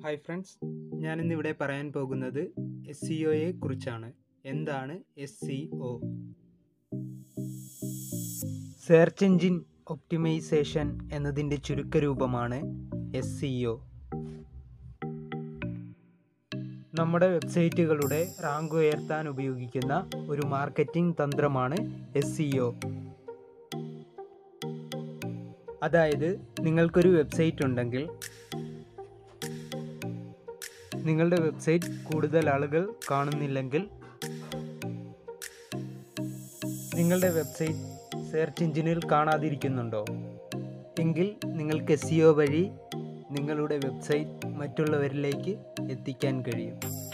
Hi friends, ഞാനിന്നിവിടെ പറയാൻ പോകുന്നത് SEOയെ കുറിച്ചാണ്. എന്താണ് SEO? സെർച്ച് എഞ്ചിൻ ഒപ്റ്റിമൈസേഷൻ എന്നതിൻ്റെ ചുരുക്കരൂപമാണ് SEO. നമ്മുടെ വെബ്സൈറ്റുകളുടെ റാങ്ക് ഉയർത്താൻ ഉപയോഗിക്കുന്ന ഒരു മാർക്കറ്റിംഗ് തന്ത്രമാണ് SEO. അതായത് നിങ്ങൾക്കൊരു വെബ്സൈറ്റ് ഉണ്ടെങ്കിൽ നിങ്ങളുടെ വെബ്സൈറ്റ് കൂടുതൽ ആളുകൾ കാണുന്നില്ലെങ്കിൽ നിങ്ങളുടെ വെബ്സൈറ്റ് സെർച്ച് എഞ്ചിനിൽ കാണാതിരിക്കുന്നുണ്ടോ എങ്കിൽ നിങ്ങൾക്ക് SEO വഴി നിങ്ങളുടെ വെബ്സൈറ്റ് മറ്റുള്ളവരിലേക്ക് എത്തിക്കാൻ കഴിയും.